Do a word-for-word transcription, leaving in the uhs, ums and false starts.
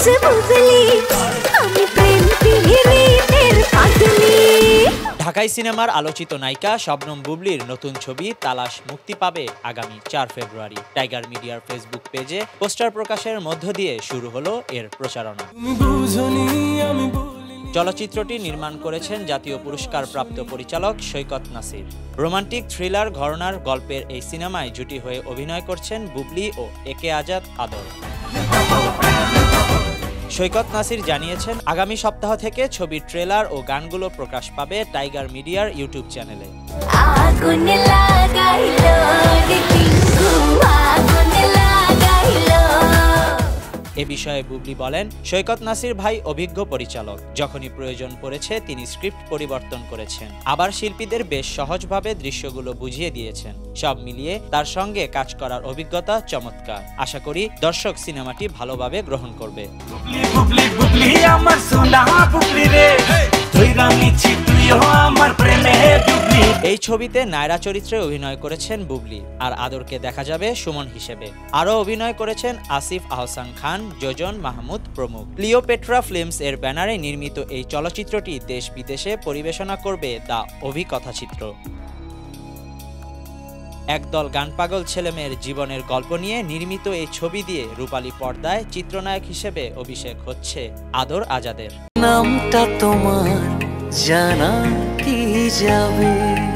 ঢাকাই সিনেমার আলোচিত নায়িকা শবনম বুবলির নতুন ছবি তালাশ মুক্তি পাবে আগামী চার ফেব্রুয়ারি। টাইগার মিডিয়ার ফেসবুক পেজে পোস্টার প্রকাশের মধ্য দিয়ে শুরু হলো এর প্রচারণা। চলচ্চিত্রটি নির্মাণ করেছেন জাতীয় পুরস্কার প্রাপ্ত পরিচালক সৈকত নাসির। রোমান্টিক থ্রিলার ঘরানার গল্পের এই সিনেমায় জুটি হয়ে অভিনয় করছেন বুবলি ও একে আজাদ আদর। সৈকত নাসির জানিয়েছেন, আগামী সপ্তাহ থেকে ছবির ট্রেলার ও গানগুলো প্রকাশ পাবে টাইগার মিডিয়ার ইউটিউব চ্যানেলে। এ বিষয়ে বুবলি বলেন, সৈকত নাসির ভাই অভিজ্ঞ পরিচালক। যখনই প্রয়োজন পড়েছে তিনি স্ক্রিপ্ট পরিবর্তন করেছেন, আবার শিল্পীদের বেশ সহজভাবে দৃশ্যগুলো বুঝিয়ে দিয়েছেন। সব মিলিয়ে তার সঙ্গে কাজ করার অভিজ্ঞতা চমৎকার। আশা করি দর্শক সিনেমাটি ভালোভাবে গ্রহণ করবে। এই ছবিতে নায়রা চরিত্রে অভিনয় করেছেন বুবলি, আর আদরকে দেখা যাবে সুমন হিসেবে। আরও অভিনয় করেছেন আসিফ আহসান খান, যোজন মাহমুদ প্রমুখ। ক্লিওপেট্রা ফিল্মস এর ব্যানারে নির্মিত এই চলচ্চিত্রটি দেশ বিদেশে পরিবেশনা করবে দ্য অভিকথাচিত্র। একদল গানপাগল ছেলেমেয়ের জীবনের গল্প নিয়ে নির্মিত এই ছবি দিয়ে রূপালী পর্দায় চিত্রনায়ক হিসেবে অভিষেক হচ্ছে আদর আজাদের। নামটা তোমার জানা কি যাবে।